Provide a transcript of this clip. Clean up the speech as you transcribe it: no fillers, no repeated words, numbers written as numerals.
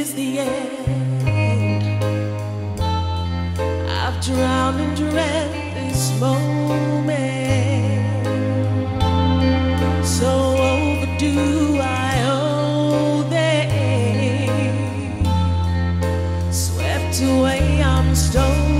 is the end. I've drowned and dread this moment, so overdue I owe them. Swept away, I'm stolen.